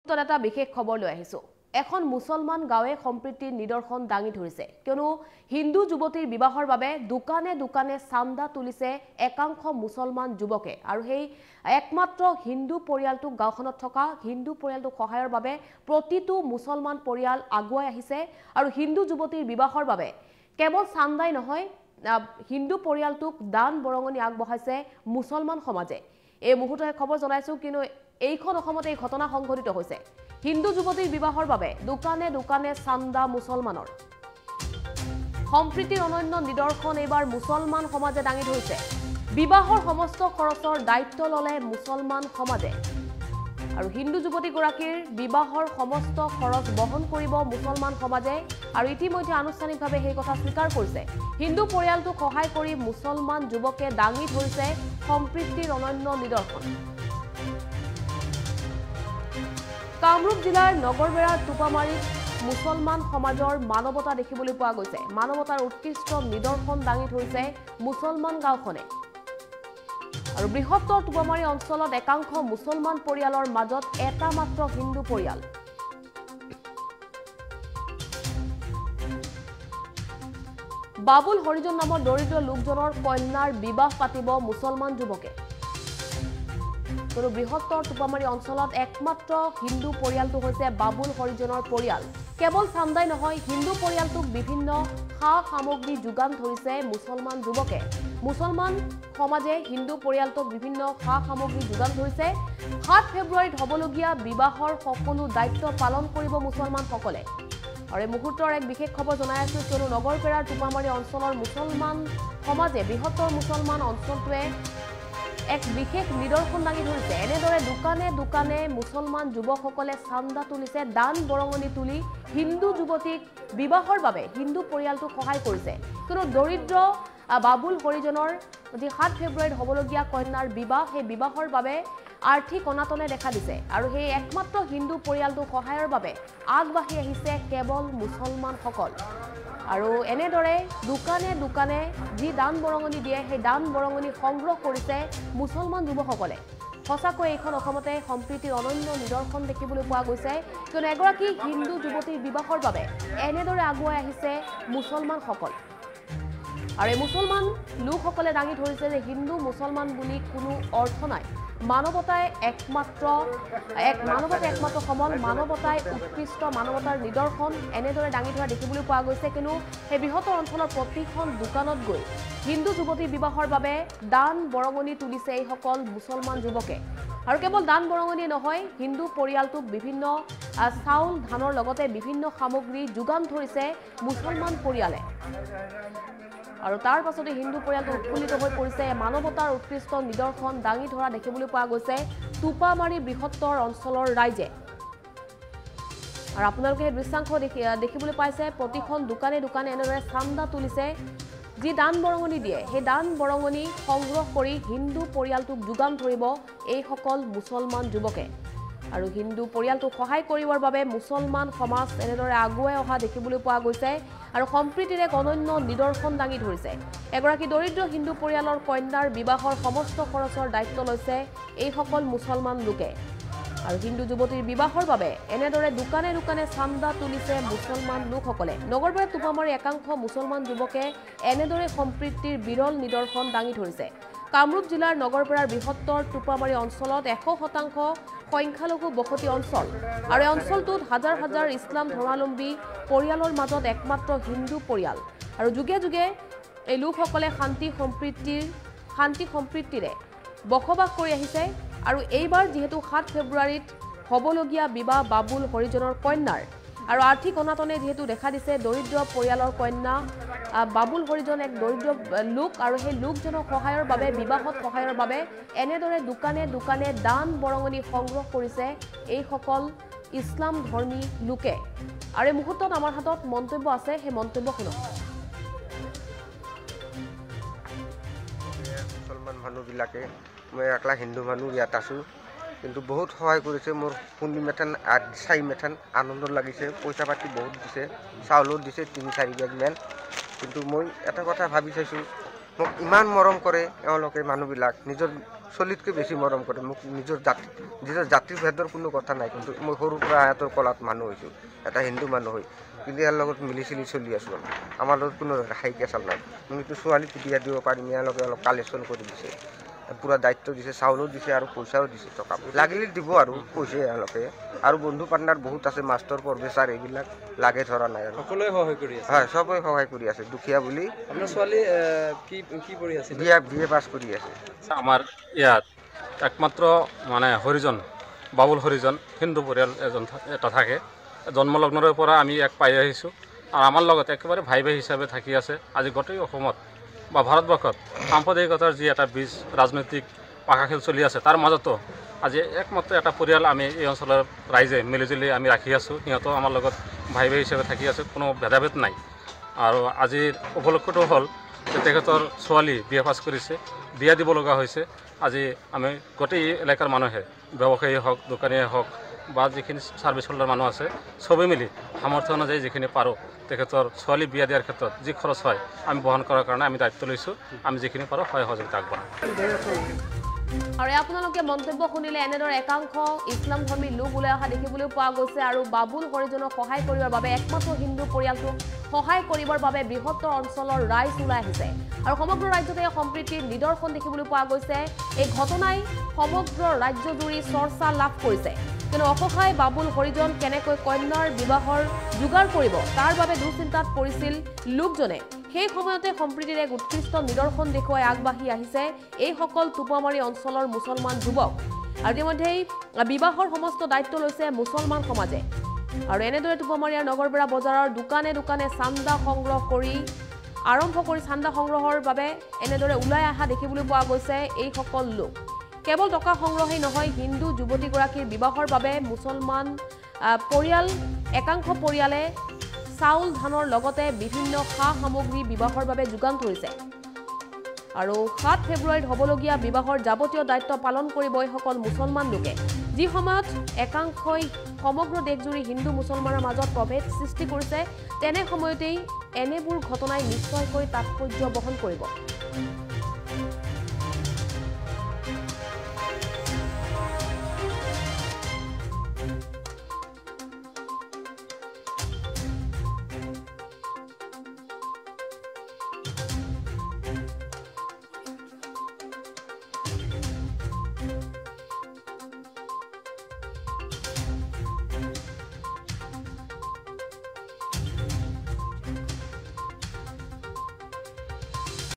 এটা বিশেষ খবৰ লৈ আহিছো এখন মুছলমান গাঁৱে সম্প্ৰীতিৰ নিদৰ্শন দাঙি ধৰিছে কিয়নো হিন্দু যুৱতীৰ বিবাহৰ বাবে দোকানে দোকানে চান্দা তুলিছে একাংশ মুছলমান যুৱকে আৰু সেই একমাত্ৰ হিন্দু পৰিয়ালটো গাঁওখনত থকা হিন্দু পৰিয়ালটো সহায়ৰ বাবে প্ৰতিটো মুছলমান পৰিয়াল আগুৱাই আহিছে আৰু হিন্দু যুৱতীৰ বিবাহৰ বাবে কেৱল চান্দাই নহয় হিন্দু পৰিয়ালটোক দান বৰঙণি আগবঢ়াইছে মুছলমান সমাজে এই মুহূৰ্তত খবৰ জনাইছো কিনো এইখন অসমতে এই ঘটনা সংঘটিত হৈছে হিন্দু যুৱতীৰ বিবাহৰ বাবে দোকানে দোকানে চান্দা মুছলমানৰ সম্প্ৰীতিৰ অনন্য নিদৰ্শন এবাৰ মুছলমান সমাজে দাঙি ধৰিছে বিবাহৰ সমস্ত খৰচৰ দায়িত্ব ললে মুছলমান সমাজে আৰু হিন্দু যুৱতীগৰাকীৰ বিবাহৰ সমস্ত খৰচ বহন কৰিব মুছলমান সমাজে আৰু ইতিমধ্যে আনুষ্ঠানিকভাৱে সেই কথা স্বীকাৰ কৰিছে হিন্দু পৰিয়ালটোক সহায় কৰি মুছলমান যুৱকে দাঙি ধৰিছে সম্প্ৰীতিৰ অনন্য নিদৰ্শন কামৰূপ জিলাৰ নগৰবেৰাৰ টুপামাৰীত মুছলমান সমাজৰ মানৱতা দেখিবলৈ পোৱা গৈছে মানৱতাৰ উৎকৃষ্ট নিদৰ্শন দাঙি ধৰিছে মুছলমান গাঁওখনে আৰু বৃহত্তৰ টুপামাৰী অঞ্চলত একাংশ মুছলমান পৰিয়ালৰ মাজত এটা মাত্ৰ হিন্দু পৰিয়াল বাবুল হৰিজন নামৰ দৰিদ্ৰ লোকজনৰ কন্যাৰ বিবাহ পাতিব মুছলমান যুৱকে বৃহত্তৰ টুপামাৰী অঞ্চলত একমাত্ৰ হিন্দু পৰিয়ালটো হৈছে বাবুল হৰিজনৰ পৰিয়াল কেৱল চান্দাই নহয় হিন্দু পৰিয়ালটোক বিভিন্ন খা সামগ্ৰী যোগান ধৰিছে মুছলমান যুৱকে মুছলমান সমাজে হিন্দু পৰিয়ালটোক বিভিন্ন খা সামগ্ৰী যোগান ধৰিছে 7 ফেব্ৰুৱাৰীত হ'বলগীয়া বিবাহৰ সকলো দায়িত্ব পালন কৰিব মুছলমানসকলে আৰু এই মুহূৰ্তৰ এক বিশেষ খবৰ জনাই আছো কিয়নো নগৰপেৰাৰ টুপামাৰী অঞ্চলৰ মুছলমান সমাজে বৃহত্তৰ মুছলমান অঞ্চলটোৱে এক বিশেষ নিদৰ্শন দাঙি ধৰিছে এনেদৰে দোকানে দোকানে মুছলমান যুৱকসকলে চান্দা তুলিছে দান বৰঙণি তুলি হিন্দু যুৱতীক বিবাহৰ বাবে হিন্দু পৰিয়ালটোক সহায় কৰিছে কিন্তু দৰিদ্ৰ বাবুল হৰিজনৰ যি 7 ফেব্ৰুৱাৰীত হ'বলগীয়া কন্যাৰ বিবাহ সেই বিবাহৰ বাবে আৰ্থিক অনাটনে দেখা দিছে আৰু সেই একমাত্ৰ হিন্দু পৰিয়ালটোক সহায়ৰ বাবে আগবাঢ়ি আহিছে কেৱল মুছলমানসকল আৰু এনেদৰে দোকানে দোকানে যি দান বৰঙণি দিয়ে সেই দান বৰঙণি সংগ্ৰহ কৰিছে মুছলমান যুৱকসকলে সঁচাকৈ এইখন অসমতে সম্প্ৰীতিৰ অনন্য নিদৰ্শন দেখিবলৈ পোৱা গৈছে কিয়নো এগৰাকী হিন্দু যুৱতীৰ বিবাহৰ বাবে এনেদৰে আগুৱাই আহিছে মুছলমানসকল আৰু এই মুছলমান লোকসকলে দাঙি ধৰিছে যে হিন্দু মুছলমান বুলি কোনো অৰ্থ নাই মানৱতাই একমাত্ৰ সমল মানৱতাই উৎকৃষ্ট মানৱতাৰ নিদৰ্শন এনেদৰে দাঙি ধৰা দেখিবলৈ পোৱা গৈছে কিন্তু সেই বৃহত্তৰ অঞ্চলৰ প্ৰতিখন দোকানত গৈ হিন্দু যুৱতীৰ বিবাহৰ বাবে দান বৰঙণি তুলিছে এইসকল মুছলমান যুৱকে আৰু কেৱল দান বৰঙণিয়ে নহয় হিন্দু পৰিয়ালটোক বিভিন্ন চাউল ধানৰ লগতে বিভিন্ন সামগ্ৰী যোগান ধৰিছে মুছলমান পৰিয়ালে আৰু তাৰ পাছতে হিন্দু পৰিয়ালটো উৎফুল্লিত হৈ পৰিছে মানৱতাৰ উৎকৃষ্ট নিদৰ্শন দাঙি ধৰা দেখিবলৈ পোৱা গৈছে টুপামাৰী বৃহত্তৰ অঞ্চলৰ ৰাইজে আৰু আপোনালোকে এই দৃশ্যাংশ দেখিবলৈ পাইছে প্ৰতিখন দোকানে দোকানে এনেদৰে চান্দা তুলিছে যি দান বৰঙণি দিয়ে সেই দান বৰঙণি সংগ্ৰহ কৰি হিন্দু পৰিয়ালটোক যোগান ধৰিব এইসকল মুছলমান যুৱকে আৰু হিন্দু পৰিয়ালটোক সহায় কৰিবৰ বাবে মুছলমান সমাজ এনেদৰে আগুৱাই অহা দেখিবলৈ পোৱা গৈছে আৰু সম্প্ৰীতিৰে অনন্য নিদৰ্শন দাঙি ধৰিছে এগৰাকী দৰিদ্ৰ হিন্দু পৰিয়ালৰ কন্যাৰ বিবাহৰ সমস্ত খৰচৰ দায়িত্ব লৈছে এইসকল মুছলমান লোকে আৰু হিন্দু যুৱতীৰ বিবাহৰ বাবে এনেদৰে দোকানে দোকানে চান্দা তুলিছে মুছলমান লোকসকলে নগৰপেৰা টুপামাৰী একাংশ মুছলমান যুৱকে এনেদৰে সম্প্ৰীতিৰ বিৰল নিদৰ্শন দাঙি ধৰিছে কামৰূপ জিলাৰ নগৰপেৰাৰ বৃহত্তৰ টুপামাৰী অঞ্চলত 100% সংখ্যালঘু বসতি অঞ্চল আৰু এই অঞ্চলটোত হাজাৰ হাজাৰ ইছলাম ধৰ্মাৱলম্বী পৰিয়ালৰ মাজত একমাত্ৰ হিন্দু পৰিয়াল আৰু যুগে যুগে এই লোকসকলে শান্তি সম্প্ৰীতিৰে বসবাস কৰি আহিছে আৰু এইবাৰ যিহেতু 7 ফেব্ৰুৱাৰীত হ'বলগীয়া বিবাহ বাবুল হৰিজনৰ কন্যাৰ আৰু আৰ্থিক অনাটনে যেহেতু দেখা দিছে দৰিদ্ৰ পৰিয়ালৰ কন্যা বাবুল হৰিজন এক দৰিদ্ৰ লোক আৰু সেই লোকজনক সহায়ৰ বাবে বিবাহত সহায়ৰ বাবে এনেদৰে দোকানে দোকানে দান বৰঙণি সংগ্ৰহ কৰিছে এইসকল ইছলাম ধৰ্মী লোকে আৰু এই মুহূৰ্তত আমাৰ হাতত মন্তব্য আছে সেই মন্তব্য শুনক মুছলমান মানুহবিলাকে মই একলা হিন্দু মানুহ ইয়াত আছোঁ কিন্তু বহুত সহায় কৰিছে মোৰ পুনি মেথান 4 মেথান আনন্দ লাগিছে পইচা পাতি বহুত দিছে চাউলো দিছে 3-4 বেগমান কিন্তু মই এটা কথা ভাবি চাইছোঁ মোক ইমান মৰম কৰে এওঁলোকে মানুহবিলাক নিজৰ চলিতকৈ বেছি মৰম কৰে মোক নিজৰ জাতিৰ ভেদৰ কোনো কথা নাই কিন্তু মই সৰুৰ পৰা সিহঁতৰ কলাত মানুহ হৈছোঁ এটা হিন্দু মানুহ হৈ কিন্তু ইয়াৰ লগত মিলি চলি চলি আছোঁ আমাৰ লগত কোনো হাই কেঁচাল নাই মোক এইটো ছোৱালীক বিয়া দিব পাৰিম ইয়াৰ লগে অলপ কালেকশ্যন কৰি দিছে পুৰা দায়িত্ব দিছে চাউলো দিছে আৰু পইচাও দিছে টকা লাগিলে দিব আৰু কৈছে এওঁলোকে আৰু বন্ধু পাৰ্টনাৰ বহুত আছে মাষ্টৰ প্ৰফেচাৰ এইবিলাক লাগে ধৰা নাই আৰু সকলোৱে সহায় কৰি আছে হয় চবেই সহায় কৰি আছে দুখীয়া বুলি আপোনাৰ ছোৱালী কি পঢ়ি আছে বিএ পাছ কৰি আছে আমাৰ ইয়াত একমাত্ৰ মানে হৰিজন বাবুল হৰিজন হিন্দু পৰিয়াল এটা থাকে জন্মলগ্নৰে পৰা আমি এক পাই আহিছোঁ আৰু আমাৰ লগত একেবাৰে ভাই হিচাপে থাকি আছে আজি গোটেই অসমত বা ভাৰতবৰ্ষত সাম্প্ৰদায়িকতাৰ যি এটা বীজ ৰাজনৈতিক পাশাখেল চলি আছে তাৰ মাজতো আজি একমাত্ৰ এটা পৰিয়াল আমি এই অঞ্চলৰ ৰাইজে মিলিজুলি আমি ৰাখি আছোঁ সিহঁতেও আমাৰ লগত ভাই হিচাপে থাকি আছে কোনো ভেদাভেদ নাই আৰু আজিৰ উপলক্ষটো হ'ল যে তেখেতৰ ছোৱালী বিয়া পাছ কৰিছে বিয়া দিব লগা হৈছে আজি আমি গোটেই এলেকাৰ মানুহে ব্যৱসায়ী হওক দোকানীয়ে হওক বা যিখিনি ছাৰ্ভিচ হোল্ডাৰ মানুহ আছে চবেই মিলি সামৰ্থ্য অনুযায়ী যিখিনি পাৰোঁ তেখেতৰ ছোৱালী বিয়া দিয়াৰ ক্ষেত্ৰত যি খৰচ হয় আমি বহন কৰাৰ কাৰণে আমি দায়িত্ব লৈছোঁ আমি যিখিনি পাৰোঁ সহায় সহযোগিতা আগবঢ়াম আৰু আপোনালোকে মন্তব্য শুনিলে এনেদৰে একাংশ ইছলাম ধৰ্মী লোক ওলাই অহা দেখিবলৈ পোৱা গৈছে আৰু বাবুল হৰিজনক সহায় কৰিবৰ বাবে একমাত্ৰ হিন্দু পৰিয়ালটোক সহায় কৰিবৰ বাবে বৃহত্তৰ অঞ্চলৰ ৰাইজ ওলাই আহিছে আৰু সমগ্ৰ ৰাজ্যতে সম্প্ৰীতিৰ নিদৰ্শন দেখিবলৈ পোৱা গৈছে এই ঘটনাই সমগ্ৰ ৰাজ্যজুৰি চৰ্চা লাভ কৰিছে কিন্তু অসহায় বাবুল হৰিজন কেনেকৈ কন্যাৰ বিবাহৰ যোগাৰ কৰিব তাৰ বাবে দুশ্চিন্তাত পৰিছিল লোকজনে সেই সময়তে সম্প্ৰীতিৰ এক উৎকৃষ্ট নিদৰ্শন দেখুৱাই আগবাঢ়ি আহিছে এইসকল টোপামাৰী অঞ্চলৰ মুছলমান যুৱক আৰু ইতিমধ্যেই বিবাহৰ সমস্ত দায়িত্ব লৈছে মুছলমান সমাজে আৰু এনেদৰে টোপামাৰীৰ নগৰবেৰা বজাৰৰ দোকানে দোকানে চান্দা সংগ্ৰহ কৰি আৰম্ভ কৰি চান্দা সংগ্ৰহৰ বাবে এনেদৰে ওলাই অহা দেখিবলৈ পোৱা গৈছে এইসকল লোক কেৱল টকা সংগ্ৰহেই নহয় হিন্দু যুৱতীগৰাকীৰ বিবাহৰ বাবে মুছলমান পৰিয়াল একাংশ পৰিয়ালে চাউল ধানৰ লগতে বিভিন্ন সা সামগ্ৰী বিবাহৰ বাবে যোগান ধৰিছে আৰু ৭ ফেব্ৰুৱাৰীত হ'বলগীয়া বিবাহৰ যাৱতীয় দায়িত্ব পালন কৰিব এইসকল মুছলমান লোকে যি সময়ত একাংশই সমগ্ৰ দেশজুৰি হিন্দু মুছলমানৰ মাজত প্ৰভেদ সৃষ্টি কৰিছে তেনে সময়তেই এনেবোৰ ঘটনাই নিশ্চয়কৈ তাৎপৰ্য বহন কৰিব